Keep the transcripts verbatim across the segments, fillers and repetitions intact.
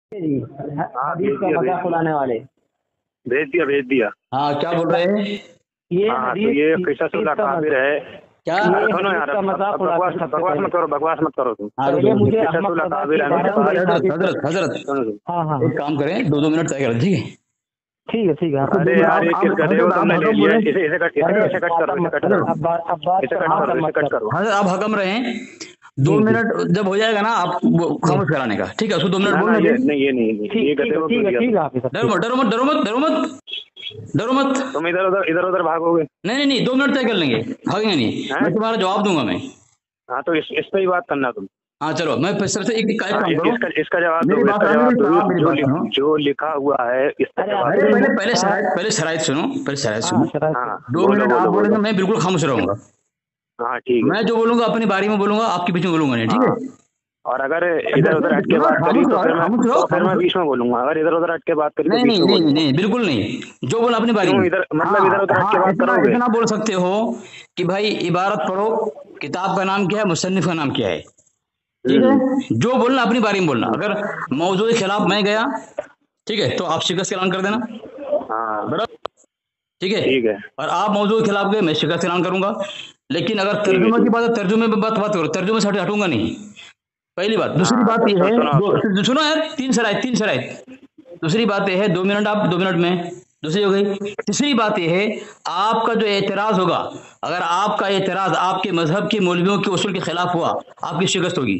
जी, हाँ हदीस भेज का दिया भेज मजाक दिया उड़ाने वाले। भेज दिया भेज दिया। हाँ क्या बोल रहे हैं? ये हाँ तो हदीस ये हदीस किस्सतुल का अकाबिर मजाक, है। क्या? ये सुनो हदीस यार, का अब अब मजाक अब उड़ाते बकवास हैं सबसे बकवास पहले। मत करो, बकवास मत करो तुम। हाँ पहले रुको रुको। मुझे ये अहमद किस्सतुल रजा अकाबिर के है मेरे बारे में पास। हजरत हदीस का। हजरत हजरत सुनो सुनो। हाँ हाँ एक हाँ, काम करें, दो दो मिनट तय कर, ठीक है? ठीक है ठीक है। आपको आप दो अरे मिनट, यार आप ये किस आप गधे को हजरत आप तुमने ले हकम लिया, बोले। इसे इसे कट इसे अरे इसे कट करो, बात इसे मत कट करो, करो, अब बात अब बात इसे कर कट बात करो, इसे मत कट करो। करो। हजरत आप हकम रहे हैं, दो जी जी मिनट जब हो जाएगा ना आप वो जी, खामोश कराने का, ठीक है? उसको दो मिनट ना ना बोलने ये दें। नहीं, ये नहीं, नहीं ये ठीक ठीक गधे है को क्यों ठीक है लिया ठीक तुम? है हाफिज साहब, डरो ठीक मत है। डरो मत डरो मत डरो मत डरो मत। तुम इधर उधर इधर उधर भागोगे? नहीं नहीं नहीं, दो मिनट तय कर लेंगे, भागेंगे नहीं, हैं? मैं तुम्हारा जवाब दूंगा मैं। हाँ तो इस इस पे ही बात करना तुम। हाँ चलो, मैं फिर सबसे एक एक हाँ काम इ- करो, इसका इसका जवाब मेरी दो, बात इसका सुनो, जवाब मेरी दो, आप मेरी जो बात लिख सुनो। जो लिखा हुआ है इसका अरे जवाब अरे दो। आपने पहले पहले मुख्तार। शराइत पहले शराइत सुनो, पहले शराइत हाँ सुनो। शराब हाँ सुनो। दो बोलो मिनट आप बोलो बोलेंगे, बोलो। मैं बिल्कुल खामोश रहूंगा। हाँ ठीक है। मैं जो बोलूंगा अपनी बारी में बोलूंगा, आपके बीच में बोलूंगा नहीं, ठीक हाँ है? और अगर इधर जैसे उधर हट के सुनो, बात करी खामोश तो रहो, फिर मैं खामोश रहो, तो फिर खामोश मैं रहो। बीच में बोलूंगा, अगर इधर उधर हट के बात करी तो नहीं बीच नहीं में नहीं बोलूंगा। नहीं, बिल्कुल नहीं, जो बोला अपनी बारी क्यों में। इधर मतलब हाँ इधर उधर हट के हाँ, बात इतना करोगे? इतना बोल सकते हो कि भाई इबारत पढ़ो, किताब का नाम क्या है, मुसन्निफ का नाम क्या है, ठीक हम्म। है? जो बोलना अपनी बारी में बोलना। हम्म, अगर मौजूद के खिलाफ मैं गया, ठीक है, तो आप शिकस्त का ऐलान कर देना, हाँ बराबर, ठीक है? ठीक है और आप मौजूद के खिलाफ गए, मैं शिकस्त का ऐलान करूंगा। लेकिन अगर ठीक है तर्जुमा की ठीक। बात है, तर्जुमे पे बात बात करो, तर्जुमे से हट- हटूंगा नहीं, पहली बात। दूसरी हाँ बात तो यह सु, है, सुनो दो सु, सुनो यार, तीन शराइत तीन शराइत। दूसरी बात यह है, दो मिनट आप, दो मिनट में दूसरी हो गई। तीसरी बात यह है, आपका जो एतराज होगा, अगर आपका एतराज आपके मजहब के मौलवियों के उसूल के खिलाफ हुआ, आपकी शिकस्त होगी,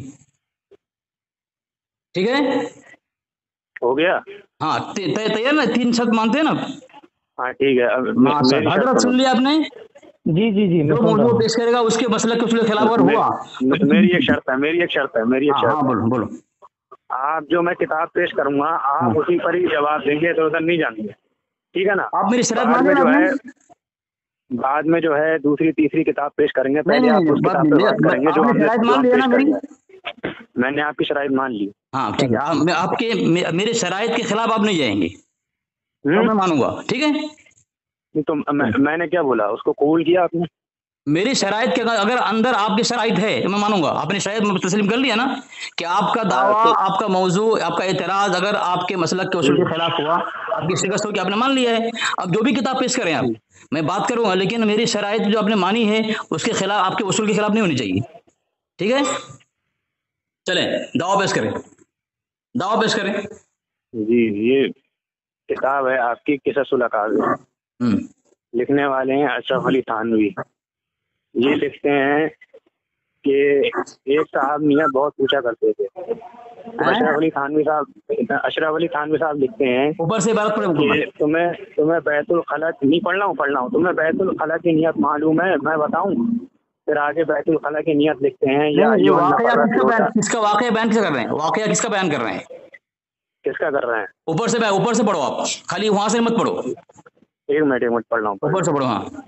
ठीक है? हो गया। हाँ ते- ते- तैयार ना? तीन शब्द मानते हैं ना? हाँ ठीक है, अब मे, माशा मेरी शर्त हजरत, सुनो। सुन लिया आपने? जी जी जी, मैं जो सुन रहा मौजूद हूँ। पेश करेगा उसके मसलक के उसूल के खिलाफ अगर मे, हुआ मे, तो मेरी एक शर्त है, मेरी एक शर्त है, मेरी एक हाँ हाँ, शर्त है। बोलो बोलो। आप जो मैं किताब पेश करूंगा हाँ, आप उसी पर ही जवाब देंगे, तो उधर नहीं जाएंगे, ठीक है ना? आप मेरी शरात बाद मान में लिया ना जो आपने? है बाद में जो है दूसरी तीसरी किताब पेश करेंगे, नहीं पहले नहीं आप नहीं, उस बात किताब नहीं, पे बात मेरा- करेंगे जो आपने हमने शराइत जो मान हम लिया पेश ना मेरी? करेंगे। मैंने आपकी शराइत मान ली। हाँ ठीक है, चलो। आप, मैं आपके मे, मेरे शराइत के खिलाफ आप नहीं जाएंगे, तो हम्म। मैं मानूंगा, ठीक है? नहीं तो मैं, मैंने क्या बोला, उसको कबूल किया आपने? मेरी शराइत के अगर अगर अंदर आपकी शराइत है तो मैं मानूंगा। आपने शराइत में तस्लीम कर लिया ना कि आपका हाँ दावा, तो आपका मौजू, आपका एतराज अगर आपके मसलक के उसूल हम्म, के खिलाफ हुआ, आपकी शिकस्त होगी, आपने मान लिया है। अब जो भी किताब पेश करें आप, हम्म, मैं बात करूंगा, लेकिन मेरी शराइत जो आपने मानी है उसके खिलाफ, आपके उसूल के खिलाफ नहीं होनी चाहिए, ठीक है? चलें, दावा पेश करें, दावा पेश करें। जी ये किताब है आपकी किससुल अकाबिर, हम्म। लिखने वाले हैं अशरफ अली थानवी। ये लिखते हैं कि एक साहब मियाँ बहुत पूछा करते थे। तो हैं? अशरफ अली थानवी साहब अशरफ अली थानवी साहब लिखते हैं ऊपर से इबारत पढ़े मुकम्मल। कि तुम्हें तुम्हें बैतुल खला नहीं पढ़ना हूँ पढ़ना हूँ तुम्हें बैतुल खला की नियत मालूम है, मैं बताऊँ? फिर आगे बैतुल खला की नियत लिखते हैं, या नहीं, ये अय्युहन वाकया नफरत किसका बयान, लोटा। किसका वाकया बयान किसका कर रहे हैं? वाकया किसका बयान कर रहे हैं? किसका कर रहे हैं? ऊपर से ऊपर से पढ़ो आप, खाली वहां से मत पढ़ो, एक मिनट एक मिनट पढ़ रहा हूँ पढ़ ऊपर रहा से हूँ। पढ़ो। हाँ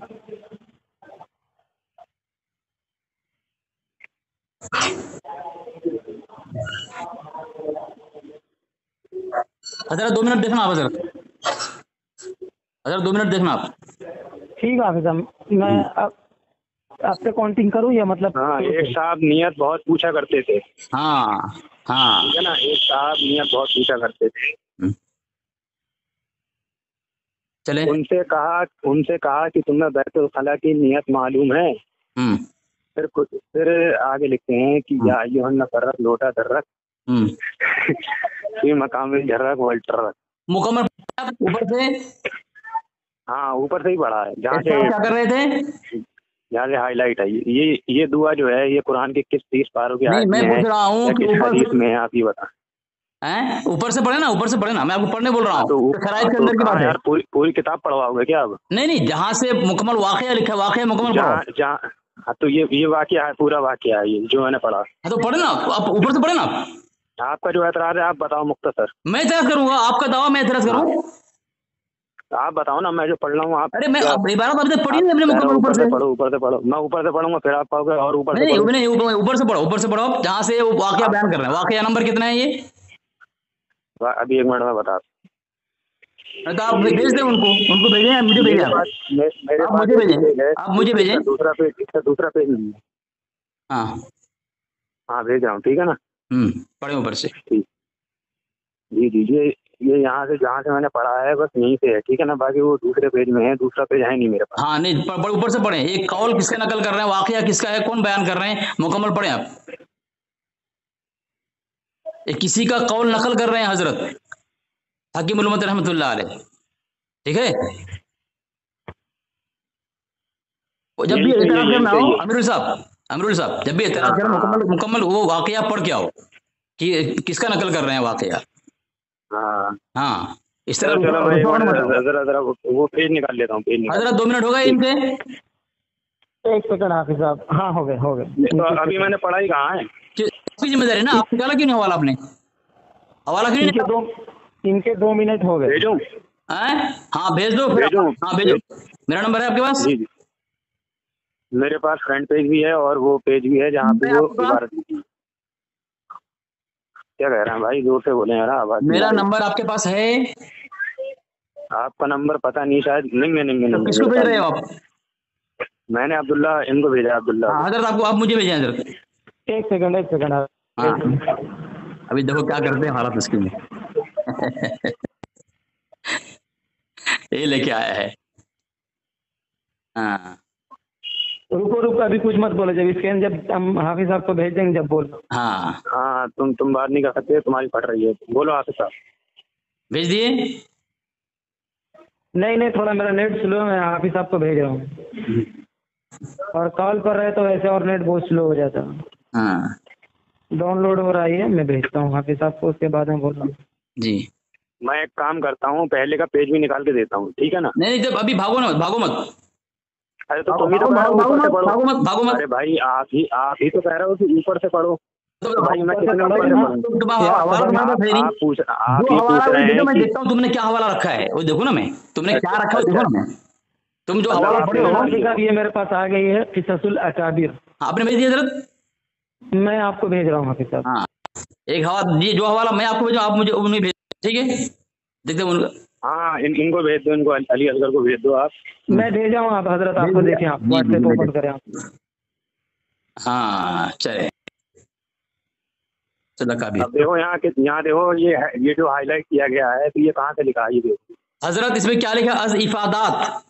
हजरत, दो मिनट देखना आप हजरत, हजरत दो मिनट देखना आप। ठीक है हाफिज साहब, मैं अब आपसे काउंटिंग करूँ या मतलब हाँ शुरू एक करूँ? साहब नियत बहुत पूछा करते थे, हाँ हाँ। ठीक है ना? एक साहब नियत बहुत पूछा करते थे। हम्म, चले। उनसे कहा उनसे कहा कि तुम्हें बैतुल खला की नियत मालूम है? हम्म फिर कुछ फिर आगे लिखते हैं कि हम्म या अय्युहन नफरत लोटा दर्रक हम्म। ये मकाम झर्रक वल्टरक। मुकम्मल ऊपर से। हाँ ऊपर से ही पढ़ा है, जहाँ इस साहब क्या कर से रहे थे? जहाँ से हाईलाइट है। ये ये दुआ जो है ये कुरान के किस तीस पारों की नहीं, आयत मैं में है पूछ रहा हूँ या कि किस ऊपर हदीस से में है, आप ये बता। हैं? ऊपर से पढ़े ना, ऊपर से पढ़े ना, मैं आपको पढ़ने बोल रहा हाँ हूँ, तो तो शराइत हाँ के तो अंदर की बात कहाँ है। यार, पूरी पूरी किताब पढ़वाओगे क्या अब? नहीं नहीं, जहाँ से मुकम्मल वाकया लिखा है, वाकया मुकम्मल पढ़ो। जहाँ जहाँ हाँ तो ये ये वाकया है, पूरा वाकया है ये जो मैंने पढ़ा। हाँ तो पढ़े ना आप, ऊपर से पढ़े ना। आपका जो एतराज है आप बताओ मुख्तसर। मैं एतराज करूंगा, आपका दावा मैं एतराज हाँ करूँ? आप बताओ ना, मैं जो पढ़ रहा हूँ आप अरे मैं क्या? अब इबारत अभी तक पढ़ी आप नहीं अपने कह रहे मुकम्मल हो ऊपर ऊपर से से। पढ़ो, ऊपर से पढ़ो। मैं ऊपर से पढ़ूंगा फिर आप कहोगे और ऊपर से नहीं पढ़ो। नहीं नहीं, ऊपर से पढ़ो, ऊपर से पढ़ो, जहाँ से वो वाकया आप बयान कर रहे हैं। वाकया नंबर कितना है ये? अभी एक मिनट में बता। तो आप भेज दें उनको, उनको भेजें या मुझे भेजें? मेरे आप पास मे, मेरे आप पास मुझे एक ही भेजें, पेज है, आप मुझे भेजें। इसका दूसरा पेज इसका दूसरा पेज नहीं है। हाँ। हाँ भेज रहा हूँ, ठीक है ना? हम्म, पढ़े ऊपर से। ठीक। जी जी ये ये यहाँ से जहाँ से मैंने पढ़ा है बस यहीं से है, ठीक है ना। बाकी वो दूसरे पेज में है, दूसरा पेज है नहीं मेरे पास। हाँ नहीं, प- प- ऊपर से पढ़े, एक कौल किसका नकल कर रहे हैं, वाकया किसका है, कौन बयान कर रहे हैं, मुकम्मल पढ़े आप। ये किसी का कौल नकल कर रहे हैं हजरत हकीमुल उम्मत रहमतुल्लाह अलैह, ठीक है। और जब भी यहीं से ये एतराज यहीं करना से हो ये अमीरुल साहब, अमीरुल साहब जब भी एतराज करना मुकम्मल मुकम्मल वो वाकया पढ़ के आओ कि किसका नकल कर रहे हैं वाकया। हाँ हाँ इस चलो तरह चलो मैं एक रुकावट मत मिनट आओ। जरा जरा वो वो पेज निकाल लेता हूँ, पेज निकाल। हजरत दो मिनट हो गए इनके। एक सेकंड हाफिज साहब, हाँ हो गए हो गए। तो अभी मैंने पढ़ाई कहाँ है? कि- आपकी जिम्मेदारी ना, आप निकाला क्यों नहीं हवाला आपने, हवाला क्यों नहीं इनके निकाला? दो इनके दो मिनट हो गए। भेजूं? हैं? हाँ भेज दो फिर। भेजूं? हाँ भेजो, मेरा नंबर है आपके पास। जी जी मेरे पास फ्रंट पेज भी है और वो पेज भी है जहाँ पे मैं वो आपके पास- इबारत लिखी है। क्या कह रहे हैं भाई, जोर से बोले यार, आवाज नहीं मेरा आ रही। नंबर आपके पास है, आपका नंबर पता नहीं, शायद नहीं है, नहीं है, तो नहीं किसको है, भेज मेरे रहे हो पास आप? नहीं। मैंने अब्दुल्ला इनको भेजा, अब्दुल्ला। हाँ हजरत आपको, आप मुझे भेजें हजरत। एक सेकंड एक सेकंड हाँ अभी देखो क्या करते हैं हालत इसकी में। ये लेके आया है। हाँ रुको रुको, अभी कुछ मत बोलो, जब स्कैन जब हम हाफिज साहब को भेज देंगे जब बोलो। हाँ हाँ तुम तुम बात नहीं कर सकते, तुम्हारी फट रही है। बोलो आपके साथ। भेज दिए। नहीं नहीं, थोड़ा मेरा नेट स्लो है, मैं हाफिज साहब को भेज रहा हूँ। और कॉल पर रहे तो ऐसे और नेट बहुत स्लो हो जाता है। हाँ डाउनलोड हो रहा है, मैं भेजता हूँ हाफिज साहब को, उसके बाद में बोल रहा हूँ। जी। मैं एक काम करता हूँ, पहले का पेज भी निकाल के देता हूँ, ठीक है ना। नहीं नहीं, जब अभी भागो ना, भागो मत, अरे तो भागो तुम ही तो कह रहे हो भागो ऊपर से मत, पढ़ो। भागो मत, भागो मत। अरे भाई आप ही आप ही तो कह रहे हो कि ऊपर से पढ़ो। तो तो भाई मैं ऊपर से कितने पढ़ोगे ऊपर से ना, पढ़ूं? तो तुम्हारा क्या हवाला आवाज- तुम्हारे पास है नहीं। आप पूछ आप जो ही हवाला पूछ रहे देखो हैं मैं कि देखता हूँ तुमने क्या हवाला रखा है, वो देखो ना, मैं तुमने क्या रखा है वो देखो ना। मैं तुम जो मतलब हवाला आप पढ़े हो, हाफिज साहब ये मेरे पास आ गई है, किससुल अकाबिर। आपने भेज दिया हजरत। मैं आपको भेज रहा हूँ हाफिज साहब। हाँ एक हवा, ये जो हवाला मैं आपको भेजूँ आप मुझे उन्हें भेज, ठीक है। देखते हैं उनका। हाँ इन, इनको भेज दो, इनको अली असगर को भेज दो आप। मैं भेजा हूँ, आप हजरत आपको देखें, आप जी, जी, व्हाट्सएप जी, ओपन करें आप। हाँ चले चलो काबिल। अब देखो यहाँ के यहाँ देखो, ये है- ये जो हाईलाइट किया गया है तो ये कहाँ से लिखा है, ये देखो। हजरत इसमें क्या लिखा, अज इफादात,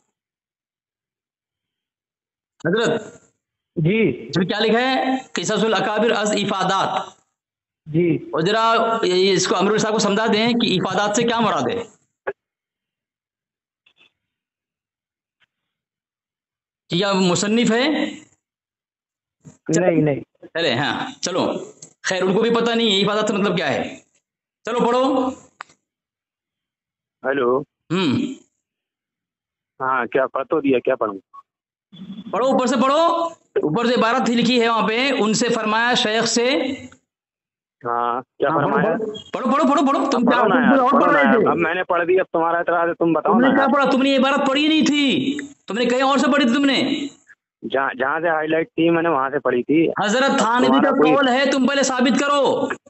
हजरत जी इसमें क्या लिखा है, किससुल अकाबिर अज इफादात। जी और जरा ये- इसको अमरुल साहब को समझा दें कि इफादात से क्या मुराद है। क्या मुसन्निफ है? नहीं नहीं, चले हाँ चलो, खैर उनको भी पता नहीं है इफादत से मतलब क्या है। चलो पढ़ो। हेलो हम्म हाँ क्या पढ़ तो दिया, क्या पढ़ूं? पढ़ो, ऊपर से पढ़ो, ऊपर से इबारत ही लिखी है वहां पे, उनसे फरमाया शेख से। हाँ क्या हाँ, पढ़ो फरमाया? पढ़ो पढ़ो पढ़ो पढ़ो, तुम क्या पढ़ो ना तुम यार, और पढ़ो पढ़ ना रहे यार। थे, अब मैंने पढ़ दी, अब तुम्हारा इतराज है, तुम बताओ तुमने ना क्या यार। पढ़ा, तुमने ये इबारत पढ़ी नहीं थी, तुमने कहीं और से पढ़ी थी तुमने। जहाँ जहाँ से हाईलाइट थी मैंने वहां से पढ़ी थी। हजरत अब थानवी तुम्हारा का कोई कौल है, तुम पहले साबित करो।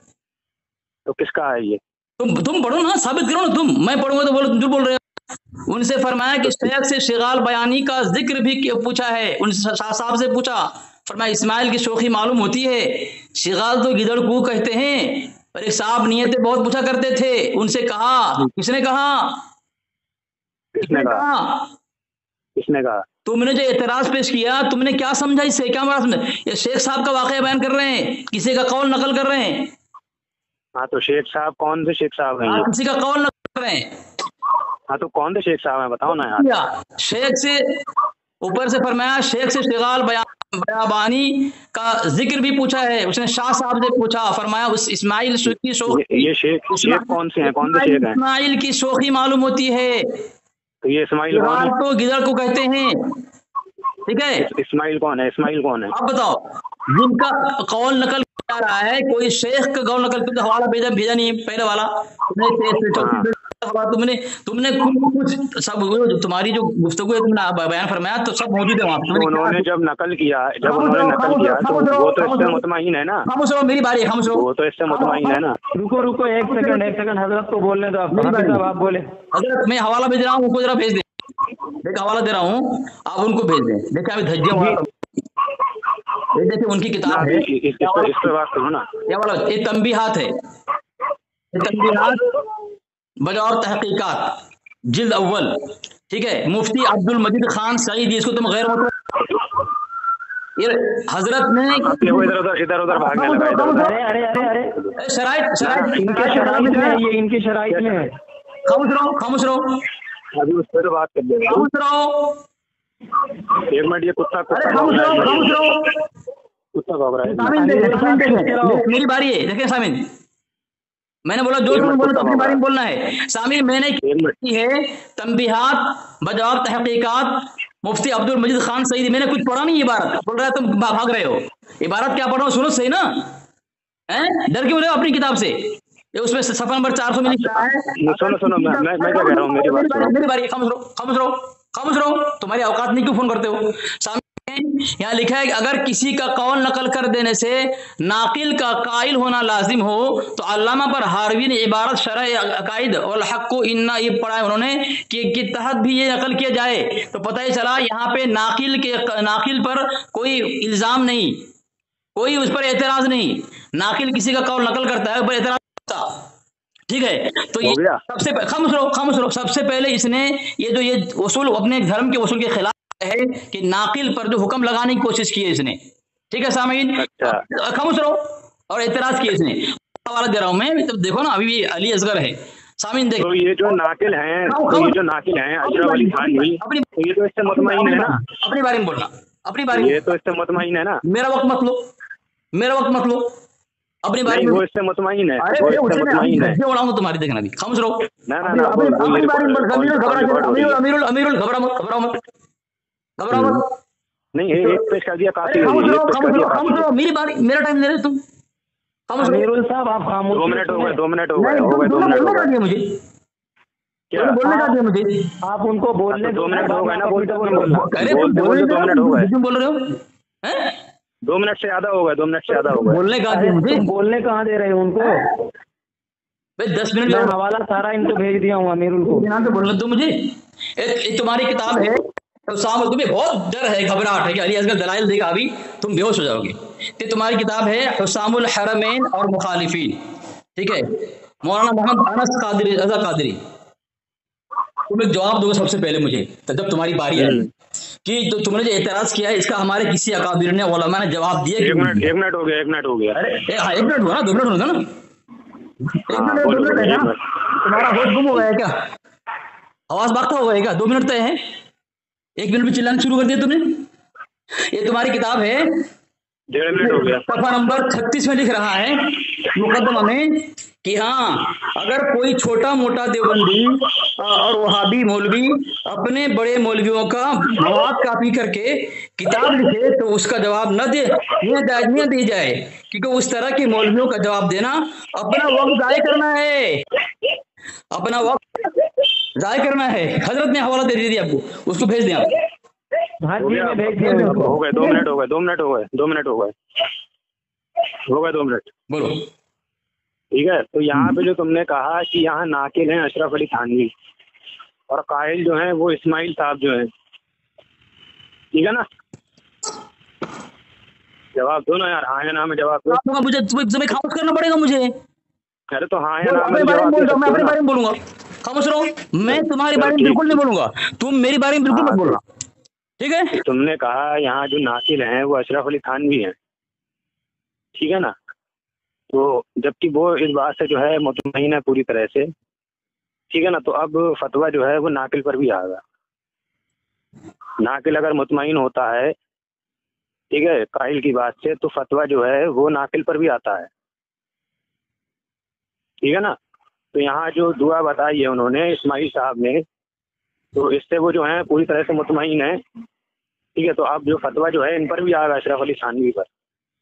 तो किसका है ये? तुम तुम पढ़ो ना, साबित करो ना तुम, मैं पढ़ूंगा तो बोलो तुम झूठ बोल रहे हो। उनसे फरमाया कि शेख से शिगाल बयानी का जिक्र भी किया- पूछा है, उनसे शाह साहब से पूछा, फरमाया इस्माइल की शोखी मालूम होती है, शिगाल तो गिदड़ को कहते हैं, और एक साहब नियतें बहुत पूछा करते थे, उनसे कहा, किसने कहा, किसने कहा? किसने कहा? तुमने जो एतराज पेश किया, तुमने क्या समझा इससे, क्या मरा समझा? ये शेख साहब का वाकया बयान कर रहे हैं, किसी का कौल नकल कर रहे हैं। हाँ तो शेख साहब कौन से शेख साहब हैं हाँ ये? किसी का कौल नकल कर रहे हैं। हाँ तो कौन से शेख साहब हैं, बताओ ना यार। या शेख से ऊपर से फरमाया, शेख से शिगाल बया, बयाबानी का जिक्र भी पूछा है, उसने शाह साहब से पूछा, फरमाया उस इस्माइल की ये, शोखी, ये शेख शेख कौन से हैं, कौन से शेख हैं? इस्माइल की शोखी मालूम होती है, तो ये इस्माइल कौन शिगाल है? तो गिदड़ को कहते हैं, ठीक है। इस- इस्माइल कौन है? इस्माइल कौन है? अब बताओ, जिनका कौल नकल किया रहा है, कोई शेख का कौल नकल, क्योंकि हवाला भेजा भेजा नहीं है पहले वाला, तुमने से- चौथी हाँ। हवाला तुमने तुमने कुछ कुछ सब वो जो तुम्हारी जो गुफ्तगू है तुमने बयान फरमाया तो सब मौजूद है वहाँ पे। तो तुमने क्या- उन्होंने जब नकल किया, जब खामोश उन्होंने रहो, नकल खामोश किया रहो, तो खामोश रहो, वो तो खामोश इससे रहो। मुतमईन है ना। खामोश रहो, मेरी बारी है, खामोश रहो। वो तो इससे मुतमईन है ना। रुको रुको, एक सेकंड एक सेकंड, हजरत को बोलने दो, आप हाफिज साहब आप बोले। हजरत मैं हवाला भेज रहा हूँ, उनको जरा भेज दें, एक हवाला दे रहा हूँ, आप उनको भेज दें। देखिए अभी धज्जियां वाला, ये देखिए उनकी किताब है, इस, इस, इस, पे, इस पे बात करो ना। क्या वाला, ये तंबीहात है, ये तंबीहात बजौर तहकीकात, जिल्द अव्वल, ठीक है, मुफ्ती अब्दुल मजीद खान सईदी, इसको तुम गैर ये हजरत ने इधर उधर इधर उधर भागने लगा इधर उधर। अरे अरे अरे अरे शराइत शराइत इनके शराइत में है, ये इनकी शराइत में है। खामोश रहो, खामोश रहो, अभी उस पर तो बात कर लेंगे। खामोश रहो, एक मिनट, ये कुत्ता अरे कुत्ता खामोश भौंक रहा रहो, है, खामोश रहो। कुत्ता भौंक रहा है। सामिन देखें, सामिन देखें, मेरी बारी है, देखें सामिन, मैंने बोला जो तुमने बोला तो अपनी बारी में बोलना है। सामिन मैंने की है तंबीहात बजवाब तहकीकात मुफ्ती अब्दुल मजीद खान सईदी, मैंने कुछ पढ़ा नहीं इबारत, बोल रहा है तुम भाग रहे हो। इबारत क्या पढ़ रहा हूँ सुनो सही ना, हैं डर क्यों रहे हो अपनी किताब से? ये उसमें सफा नंबर चार सौ में लिखा है। सुनो सुनो मैं मैं मैं क्या कह रहा हूँ, मेरी बात सुनो। मेरी बारी, खामोश रहो, खामोश रहो, खामोश रहो, तुम्हारी औकात नहीं, क्यों फोन करते हो? सामने यहाँ लिखा है कि अगर किसी का कौल नकल कर देने से नाकिल का काइल होना लाजिम हो तो अल्लामा पर हारवी ने इबारत शरह अकाइद और हक को इन्ना ये पढ़ा है उन्होंने कि के तहत भी ये नकल किया जाए, तो पता ही चला यहाँ पे नाकिल के नाकिल पर कोई इल्जाम नहीं, कोई उस पर एतराज नहीं। नाकिल किसी का कौल नकल करता है, ऊपर एतराज होता, ठीक है। तो ये सबसे खामोश रहो, खामोश रहो, सबसे पहले इसने ये जो ये उसूल अपने धर्म के उसूल के खिलाफ है कि नाकिल पर जो हुक्म लगाने की कोशिश की है इसने, ठीक है सामीन, अच्छा खामोश रहो, और एतराज किया इसने। हवाला दे रहा हूं मैं, तो देखो ना अभी भी अली असगर है सामीन, देखो तो ये जो नाकिल हैं, तो ये जो नाकिल हैं अशरफ अली थानवी, तो ये तो इससे मुतमईन है ना, अपनी बारे में बोलना, अपनी बारे में, ये तो इससे मुतमईन है ना। मेरा वक्त मत लो, मेरा वक्त मत लो, अपनी बारे में। वो इससे मुतमईन है, अरे वो इससे मुतमईन है। उड़ाऊंगा तुम्हारी, देखना अभी, खामोश रहो, ना ना ना, अपनी बारे में। अमीरुल अमीरुल अमीरुल घबरा मत, घबरा मत, घबरा मत। नहीं एक पेश कर दिया काफी, खामोश रहो, खामोश रहो, खामोश रहो, मेरी बारी, मेरा टाइम ले रहे तुम, खामोश रहो। अमीरुल साहब आप खामोश, दो मिनट हो गए, दो मिनट हो गए, हो गए दो मिनट हो गए मुझे, क्या बोलने का दिया मुझे, आप उनको बोलने दो मिनट हो गए ना, बोलते बोलते अरे बोलते बोलते दो मिनट हो गए, क्यों बोल रहे हो हैं? दो मिनट से ज्यादा हो गए, दो मिनट से ज्यादा हो गए। बोलने का दिया मुझे, बोलने कहाँ दे रहे हो उनको? भाई दस मिनट मैं हवाला सारा इनको भेज दिया हूँ अमीरुल को, यहाँ पे बोलने दो मुझे। एक तुम्हारी किताब है सामने, तुम्हें बहुत डर है, घबराहट है कि अली असगर दलाइल देगा अभी तुम बेहोश हो जाओगे। तो तुम्हारी किताब है हुसामुल हरमैन और मुखालिफीन, ठीक है, मौलाना मोहम्मद अनस कादरी रजा कादरी। तुम एक जवाब दोगे सबसे पहले मुझे, तो जब तुम्हारी बारी है कि तो तुमने जो एतराज किया है इसका हमारे किसी अकाबिर ने उलमा ने जवाब दिया। एक मिनट एक मिनट हो गया, एक मिनट हो गया। अरे हाँ एक मिनट हुआ ना, दो मिनट होगा ना, एक मिनट दो मिनट है ना, तुम्हारा होश गुम हो गया है क्या? आवाज बागता हो गया क्या? दो मिनट तय है, एक मिनट में चिल्लाना शुरू कर दिया तुमने। ये तुम्हारी किताब है, डेढ़ मिनट हो गया, सफा नंबर छत्तीस में लिख रहा है मुकदमा में कि हाँ अगर कोई छोटा मोटा देवबंदी और वहाबी मौलवी अपने बड़े मौलवियों का मवाद कॉपी करके किताब लिखे तो उसका जवाब न दे, यह दायजिया दी जाए, क्योंकि उस तरह के मौलवियों का जवाब देना अपना वक्त जाय करना है, अपना वक्त जाय करना है। हजरत ने हवाला दे दिया आपको, उसको भेज दिया। हाँ जी मैं भेज दिया उनको। हो गए दो मिनट हो गए, दो मिनट हो गए, दो मिनट हो गए, हो गए दो मिनट, बोलो। ठीक है। तो यहाँ पे जो तुमने कहा कि यहाँ नाकिल हैं अशरफ अली थानवी और कायल जो हैं वो इस्माइल साहब जो हैं, ठीक है ना, जवाब दो ना यार, हाँ या ना में जवाब दो। मुझे तुम्हें खामोश करना पड़ेगा मुझे। अरे तो हाँ या ना में अपने बारे में बोल रहा हूँ, मैं अपने बारे जवाब। में बोलूंगा, खामोश रहो, मैं तुम्हारे बारे में बिल्कुल नहीं बोलूंगा, तुम मेरी बारे में बिल्कुल मत बोलना, ठीक है। तुमने कहा यहाँ जो नाकिल हैं वो अशरफ अली थानवी हैं, ठीक है ना, तो जबकि वो इस बात से जो है मुतमईन है पूरी तरह से, ठीक है ना, तो अब फतवा जो है वो नाकिल पर भी आएगा। नाकिल अगर मुतमईन होता है, ठीक है, काइल की बात से, तो फतवा जो है वो नाकिल पर भी आता है, ठीक है ना। तो यहाँ जो दुआ बताई है उन्होंने इस्माइल साहब ने, तो इससे वो जो है पूरी तरह से मुतमईन है, ठीक है। तो अब जो फतवा जो है इन पर भी आएगा, अशरफ अली थानवी पर।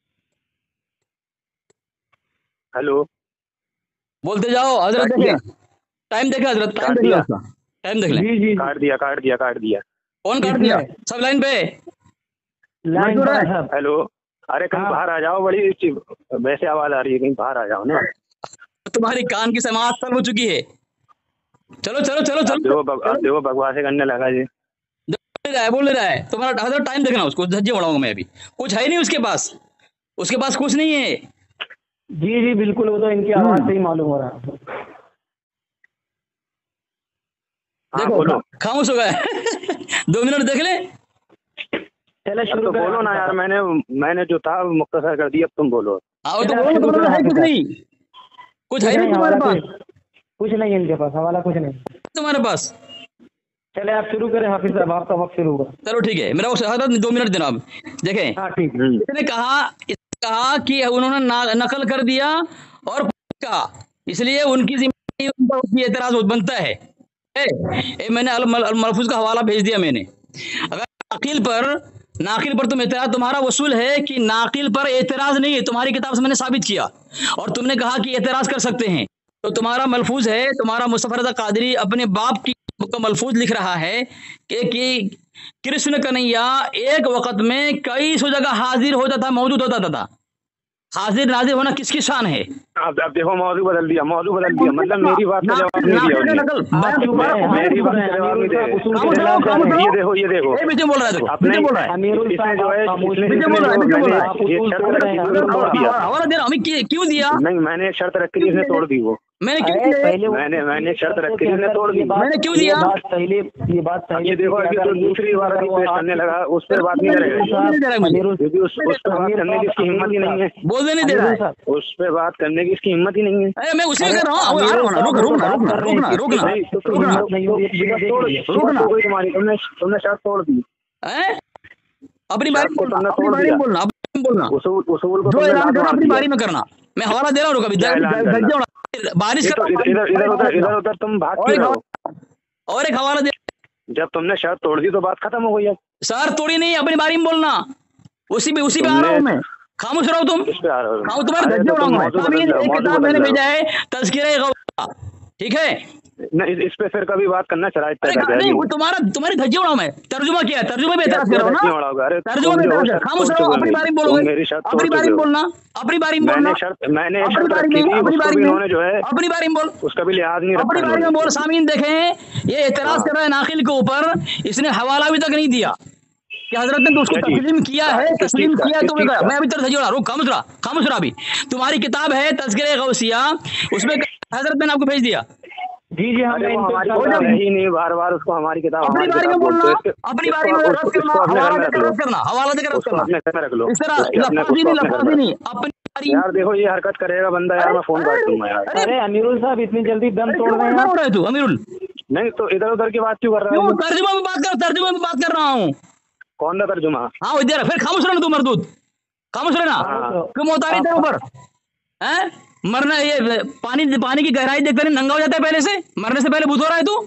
हेलो, बोलते जाओ हजरत, देखे टाइम देखे हजरत, टाइम देख लिया, टाइम देख ले। जी जी काट दिया काट दिया काट दिया कौन काट दिया? सब लाइन पे, लाइन पर साहब। हेलो, अरे कहीं बाहर आ जाओ, बड़ी वैसे आवाज आ रही है, कहीं बाहर आ जाओ ना। तुम्हारी कान की समाज सर्व हो चुकी है। चलो चलो चलो चलो, देखो बग, अब देखो बकवासे करने लगा जी, बोल रहा है बोल रहा है, तुम्हारा हजरत टाइम देखना, उसको धज्जे उड़ाऊंगा मैं अभी, कुछ है नहीं उसके पास, उसके पास कुछ नहीं है। जी जी बिल्कुल, वो तो इनकी आवाज से ही मालूम हो रहा है। हाँ देखो बोलो। खामोश हो गए दो मिनट देख ले। चलो अब शुरू तो करें बोलो ना हाफिज यार, साहब। मैंने मैंने जो था मुख्तसर कर दिया, अब तुम बोलो। आओ तो चलो आप बोलो, शुरू तुम्हारे करें पास है हाफिज कुछ साहब। नहीं, कुछ है कुछ नहीं नहीं, तुम्हारे हवाला पास, कुछ कुछ नहीं है इनके पास, हवाला कुछ नहीं। तुम्हारे पास। चले आप शुरू करें हाफिज साहब, आपका वक्त शुरू होगा। चलो ठीक है, मेरा हजरत दो मिनट देना। अब देखें, हाँ ठीक है। हम्म, इसने कहा इसने कहा कि उन्होंने ना- नकल कर दिया और कहा, इसलिए उनकी जिम्मेदारी, उनका उसकी एतराज बनता है। ए, ए, मैंने अल, अल, महफूज का हवाला भेज दिया मैंने। अगर नाकिल पर नाकिल पर तुम एतराज, तुम्हारा वसूल है कि नाकिल पर एतराज नहीं है, तुम्हारी किताब से मैंने साबित किया और तुमने कहा कि एतराज कर सकते हैं, तो तुम्हारा मलफूज है, तुम्हारा मुस्तफा रज़ा कादरी अपने बाप की का मलफूज लिख रहा है कि, कि कृष्ण कन्हैया एक वक्त में कई सौ जगह हाजिर होता था, मौजूद होता था। हाजिर नाजिर होना किसकी शान है? अब अब देखो मौजू बदल दिया, मौजू बदल दिया, मतलब मेरी बात का जवाब नहीं दिया नाकिल का उन्होंने। नकल आप बयान चुप तुम्हारा रहे, खुद मेरी चुप बात रहे, का जवाब अमीरुल नहीं दे साहब रहे। उसूल के खामोश रहो, खिलाफ जा खामोश रहे रहो। हैं। ये देखो, ये देखो, ए बीच में बोल रहा है, देखो अपने बीच में बोल रहा है, इसने अमीरुल जो साहब है आप खामोश इसने बीच में इसने बोल रहा है, जो बीच में बोल मैंने रहा है। आप एक उसूल शर्त तोड़ रहे रखी हैं, थी, उसने अमीरुल तोड़ साहब। दिया। हवाला दे रहा हूं, मैं क्यों दिया? नहीं, मैंने एक शर्त रखी थी, इसने तोड़ दी वो। मैंने क्यों अरे दिया? पहले वो- मैंने मैंने एक शर्त रखी थी, इसने तोड़ दी। ये बात- मैंने क्यों ये दिया? बात पहले ये बात अब पहले ये देखो, अभी तो दूसरी बार अभी पेश करने लगा, उस पर बात नहीं करेगा, नहीं दे रहा है मुझे, क्योंकि उस उस पर बात करने की इसकी हिम्मत ही नहीं है। बोलने नहीं दे रहा है। उस पर बात करने की इसकी हिम्मत ही नहीं है। अरे मैं उसी में कर रहा हूँ, आ रहा हूँ ना, रुक रुकना रुकना रुकना रुकना नहीं तो तुम रुकना हिम्मत नहीं होगी, शिकस्त तोड़ रुकना। शिकस्त हो गई तुम्हारी, तुमने तुमने शर्त तोड़ दी। हैं? अपनी बारी में शर्त को बोलना, तुमने अपनी तोड़ बारी में दिया। बोलना, अपनी बारी में बोलना, उसूल उसूल को जो तुमने ऐलान लात करना मार अपनी दिया। बारी में करना। मैं हवाला दे रहा हूँ, रुक अभी क्या ऐलान करना? धज्जे उड़ा, बारिश ये कर तो रहा हूँ, इधर इधर उधर इधर उधर तुम भाग और क्यों एक रहे हो? और एक हवाला दे। जब तुमने शर्त तोड़ दी तो बात खत्म हो गई है। सर तोड़ी नहीं, अपनी बारी में बोलना, उसी पे उसी पे आ रहा हूँ मैं। खामोश रहो तुम, किस पे आ रहे हो? खाओ, तुम्हारे अरे धज्जे तो तुम उड़ाऊंगा मैं। मौजू सामीन, बदल रहे हो, एक मौजू किताब बदल मैंने रहे हो। भेजा है तज़किरे गौसा, ठीक है? नहीं, इस- इस पे फिर कभी बात करना चला अरे नहीं, वो तुम्हारा तुम्हारे धज्जे उड़ाऊं मैं, तर्जुमा किया, तर्जुमे पे एतराज कर रहा हूं ना, तर्जुमा पे एतराज कर। खामोश रहो, अपनी बारी में बोलोगे, मेरी शर्त तोड़ अपनी बारी चुके में हो। बोलना, अपनी बारी में बोलना, मैंने शर्त मैंने एक अपनी शर्त बारी रखी में, थी, अपनी उसको बारी भी में, इन्होंने जो है अपनी बारी में बोल, उसका भी लिहाज नहीं रखा अपनी बारी में इन्होंने। बोल। सामीन देखें, ये एतराज हाँ। कर रहा है नाकिल के ऊपर, इसने हवाला भी तक नहीं दिया कि हजरत ने तो उसको क्या चीज़? तस्लीम किया है, किस तस्लीम चीज़ का? किया किस तो चीज़ का? मैं अभी तक धज्जे उड़ा रहा हूं। खामोश रहा, खामोश रहा। अभी तुम्हारी किताब है तज़किरे गौसिया, उसमें हजरत मैंने आपको भेज दिया। जी जी हम अरे वो इनको हमारी हो किताब जाए। है ही नहीं, बार बार उसको हमारी किताब अपनी हमारी बारी में किताब बोलना, बोलते हो। इसके- अपनी बारी में इसको- रद्द करना, इसको अपने घर हवाला में देकर रख लो। रद्द करना, हवाला देकर रद्द उसको करना। अपने घर में रख लो। इस तरह उसके अपने- लफाजी उसको नहीं, अपने घर लफाजी में नहीं, रख अपनी लो। बारी। यार देखो ये हरकत करेगा बंदा, यार मैं फोन काट दूंगा यार। अरे अमीरुल साहब इतनी जल्दी दम तोड़ रहे हैं क्यों आप? हो रहे तू अमीरुल? नहीं तो इधर उधर की बात क्यों कर रहा क्यों? है? तर्जुमा में बात कर, तर्जुमा में बात कर रहा हूँ। कौन सा तर्जुमा? हाँ वो इधर, फिर खामोश रहना तू मरदूद, खामोश रहना। हाँ। क्यों मोतारी तेरे ऊपर हैं? मरना, ये पानी पानी की गहराई देखकर नहीं नंगा हो जाता है पहले से? मरने से पहले भूत हो रहा है तू?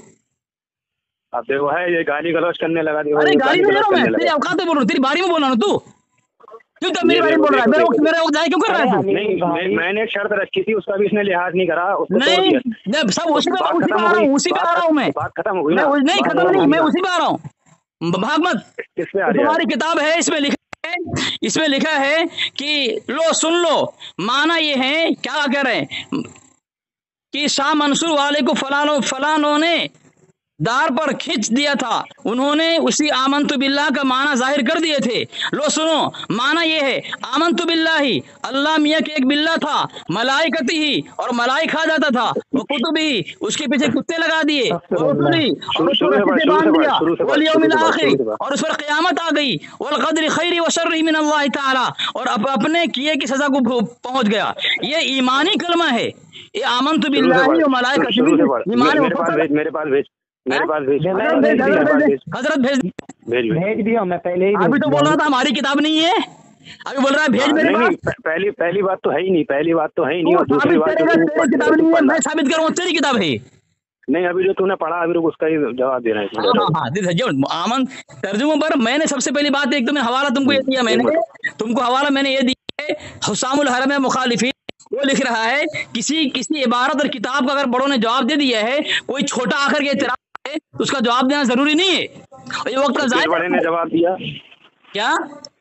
अब देखो है ये गाली गलौज करने लगा। देखो अरे ये गाली नहीं दे रहा हूँ करने मैं, तेरी लगा। औकात में बोल रहा हूँ, तेरी बारी में बोल रहा हूँ। तू क्यों तब मेरी ये बारी में देखो, बोल रहा है? देखो, मेरा वक्त देखो। मेरा वक्त जाए क्यों कर रहा है तू? अरे, नहीं मैं, मैंने एक शर्त रखी थी, उसका भी इसने लिहाज नहीं करा, उसको तोड़ नहीं दिया। मैं सब उसी पे बात उसी पे खत्म आ हो रहा गई। हूँ, उसी पे आ बात- रहा हूँ मैं। बात खत्म हो गई मैं ना? उस- नहीं बात खत्म खत्म नहीं, हो मैं गई उसी पे आ रहा हूँ। भाग मत। किस पे आ रही है? तुम्हारी किताब है, इसमें लिखा है, इसमें लिखा है कि लो सुन लो, माना ये है, क्या कह रहे हैं कि शाह मंसूर वाले को फलानो फलानों ने दार पर खींच दिया था, उन्होंने उसी आमंतु बिल्लाह का माना जाहिर कर दिए थे। लो सुनो, माना ये है आमंतु बिल्लाही, अल्लाह मियाँ के एक बिल्ला था, मलाइकती ही, और मलाइक खा जाता था, वो कुतुबी, उसके पीछे कुत्ते लगा दिए, और रुसुली, और उसको शुरू से रस्सी बात, से शुरू से बांध बात, दिया, शुरू से बात, वल शुरू यौमिल से बात, आखिर, शुरू से बात। और उस पर क़यामत आ गई, वल क़द्रि खैरि व शर्रि मिन अल्लाह तआला, और अप, अपने किए की सजा को पहुंच गया। ये ईमानी कलमा है, ये आमंतु शुरू से बिल्लाही बात, व मलाइकतिही, शुरू से बात। ईमान मेरे पास भेज, मेरे पास भेज, मेरे पास भेज, मैं हजरत भेज भेज, दिया, हजरत मेरे पास भेज, भेज, हजरत भेज। भेज भेज। भेज दिया मैं पहले ही। अभी भेज तो दिया। बोल रहा था हमारी किताब नहीं है, अभी बोल रहा है भेज हाँ, मेरे नहीं नहीं पास। प- पहली पहली बात तो है ही नहीं, पहली बात तो है ही नहीं, तू और दूसरी साबित बात करेगा जो तेरी तू किताब नहीं है, पढ़- मैं साबित करूंगा तेरी किताब है। नहीं अभी जो तूने पढ़ा अभी रुक, उसका ही जवाब देना है इसमें। हाँ हाँ हाँ, जो आमन तर्जुमे पर मैंने सबसे पहली बात एक तो मैं हवाला तुमको ये दिया, मैंने तुमको हवाला मैंने ये दिया है, हुसामुल हरम मुखालिफी, वो लिख रहा है किसी किसी इबारत और किताब का अगर बड़ों ने जवाब दे दिया है, कोई छोटा आकर के इतराज है तो उसका जवाब देना जरूरी नहीं है, और ये वक्त का किस बड़े ने जायजा। जवाब दिया? क्या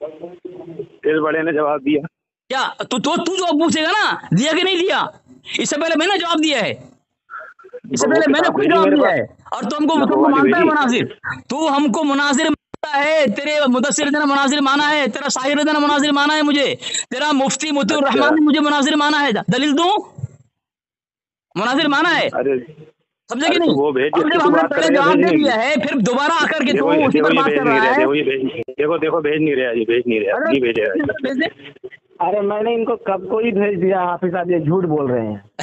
किस बड़े ने जवाब दिया? क्या तू तो तू जो पूछेगा ना, दिया कि नहीं दिया, इससे पहले मैंने जवाब दिया है, इससे वो पहले मैंने किताब खुद भेजी जवाब मेरे दिया पास। है, और तुमको वो तुमको वाली मानता है भेजी। मुनाजिर, तू हमको मुनाजिर मानता है, तेरे मुदस्सिर ने मुनाजिर माना है, तेरा शाहिर ने मुनाजिर माना है मुझे, तेरा मुफ्ती मुतीउर रहमान ने मुझे मुनाजिर माना है, दलील दूं? मुनाजिर माना है, अरे समझे कि अरे नहीं? तो वो भेज, अब जिसकी जब तू हमने बात कर पहले रही है जवाब भेज दे नहीं दिया रही। है, फिर दोबारा आकर के तू देखो ये- उसी देखो पर ये बात भेज कर नहीं रहा रहा, है। देखो ये भेज देखो देखो भेज नहीं रहा, ये भेज नहीं रहा, नहीं भेजेगा ये। भेज दे। अरे मैंने इनको कब को ही भेज दिया हाफिज साहब, ये झूठ बोल रहे हैं।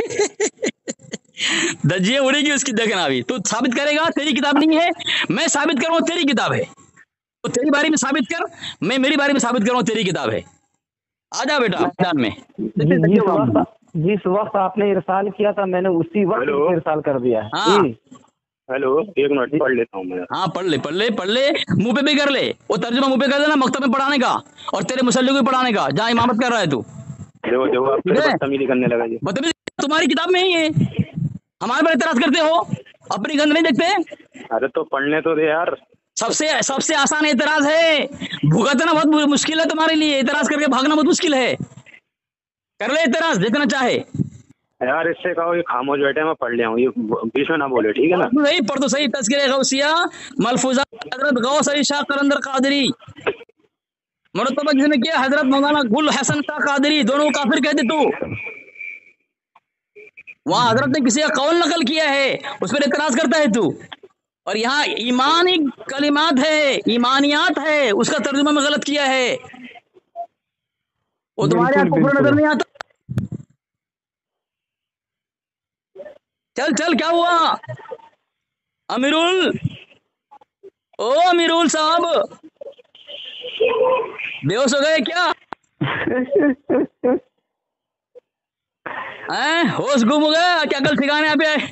धज्जियां उड़ेगी उसकी, देखना अभी तू साबित करेगा तेरी किताब नहीं है, मैं साबित करूंगा तेरी किताब है। तो तेरी बारी में साबित कर, मैं मेरी बारी में साबित करूंगा तेरी किताब है। आ जा बेटा मैदान में। जि, जिस वक्त जिस वक्त आपने इरसाल किया था मैंने उसी वक्त हेलो? इरसाल कर दिया है। हाँ। जी हेलो, एक मिनट पढ़ लेता हूँ मैं। हाँ पढ़ ले पढ़ ले पढ़ ले, मुंह पे भी कर ले, वो तर्जुमा मुंह पे कर देना, मकतब में पढ़ाने का और तेरे मुसल्ले को भी पढ़ाने का, जहाँ इमामत कर रहा है तू। देखो देखो आप ठीक है? बदतमीजी करने लगा जी। बदतमीजी तुम्हारी किताब में ही है, हमारे पर एतराज करते हो, अपनी गंद नहीं देखते। अरे तो पढ़ने तो दे यार। सबसे सबसे आसान एतराज है, भुगतना बहुत मुश्किल है तुम्हारे लिए, एतराज करके भागना बहुत मुश्किल है। कर ले एतराज जितना चाहे यार, इससे कहो ये खामोश बैठे, मैं पढ़ लिया हूँ, ये बीच में ना बोले, ठीक है ना? नहीं पढ़ तो सही। तज़किरे गौसिया मलफूजा हजरत गौस अली शाह कलंदर कादरी, मुरतबा जिसने किया हजरत मौलाना गुल हसन शाह कादरी, दोनों को काफिर कहते तू। वहां हजरत ने किसी का कौल नकल किया है, उस पर एतराज करता है तू। और यहाँ ईमानी कलिमात है, ईमानियात है, उसका तर्जुमा में गलत किया है, वो तुम्हारे यहाँ कुफ्र नजर नहीं आता। चल चल क्या हुआ अमीरुल, ओ अमीरुल साहब बेहोश हो गए क्या? हैं होश गुम हो गया क्या? कल ठिकाने आप आए?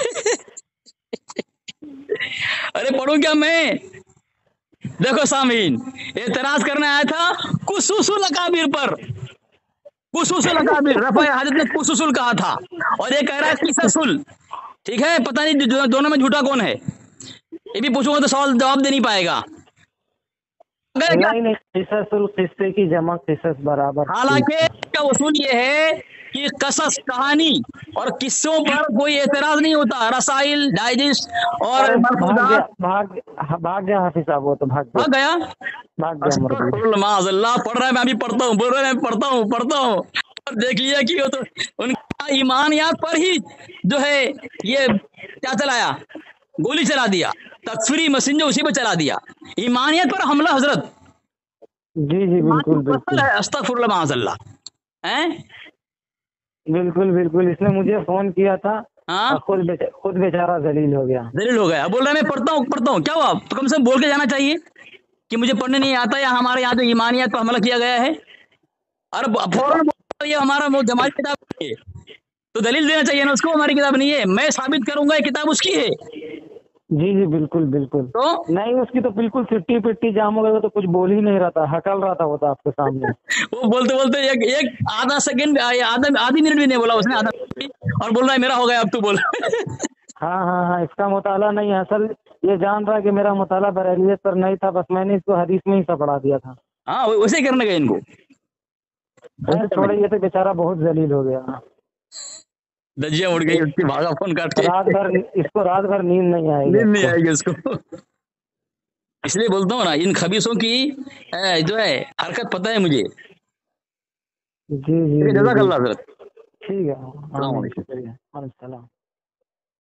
अरे पढ़ूं क्या मैं? देखो सामीन, एतराज करने आया था कुसुसुल अकाबिर पर, कुसुसुल अकाबिर, रफा हाजत ने कुसुसुल कहा था और ये कह रहा है किससुल। ठीक है, पता नहीं दो, दोनों में झूठा कौन है, ये भी पूछूंगा तो सवाल जवाब दे नहीं पाएगा। नहीं नहीं, किससुल किस्से की जमा किसस बराबर। हालांकि इसका उसूल ये है कि कसस कहानी और किस्सों पर कोई एतराज नहीं होता, रसाइल डाइजेस्ट और भाग गया भाग भाग गया हाफिज साहब, वो तो भाग भाग गया भाग गया मुर्गी। माज़अल्लाह, पढ़ रहा है, मैं भी पढ़ता हूँ, बोल रहा है मैं पढ़ता हूँ पढ़ता हूँ और देख लिया कि वो तो उनका ईमानियात पर ही जो है ये क्या चलाया, गोली चला दिया, तकफीरी मशीन जो उसी पर चला दिया, ईमानियत पर हमला हजरत। जी जी बिल्कुल बिल्कुल, अस्तगफिरुल्लाह माज़अल्लाह हैं, बिल्कुल बिल्कुल। इसने मुझे फोन किया था, हाँ खुद बेचा, खुद बेचारा जलील हो गया, जलील हो गया, बोल रहा है मैं पढ़ता हूँ पढ़ता हूँ। क्या हुआ? तो कम से कम बोल के जाना चाहिए कि मुझे पढ़ने नहीं आता, या हमारे यहाँ जो ईमानियत पर हमला किया गया है। अरे फौरन ये हमारा वो जमात किताब है तो दलील देना चाहिए ना उसको, हमारी किताब नहीं है, मैं साबित करूंगा ये किताब उसकी है। जी जी बिल्कुल बिल्कुल। तो नहीं, उसकी तो बिल्कुल सिट्टी पिट्टी जाम हो गई, तो कुछ बोल ही नहीं रहा था, हकल रहा था वो तो आपके सामने। वो बोलते बोलते एक एक आधा सेकंड आधा आधी मिनट भी नहीं बोला उसने, आधा और बोल रहा है मेरा हो गया अब तू बोल। हाँ हाँ हाँ, इसका मुताला नहीं है, असल ये जान रहा है कि मेरा मुताला बरेलियत पर नहीं था, बस मैंने इसको हदीस में ही सब पढ़ा दिया था। हाँ वैसे ही करने गए इनको, थोड़े ये तो बेचारा बहुत जलील हो गया, दजिया उड़ गई उसकी, भागा फोन काट के। रात भर इसको रात भर नींद नहीं आएगी, नींद नहीं आएगी उसको। इसलिए बोलता हूँ ना, इन खबीसों की ए, जो है हरकत पता है मुझे। जी जी जज़ाकल्लाह हज़रत। ठीक है, हाँ, शुक्रिया।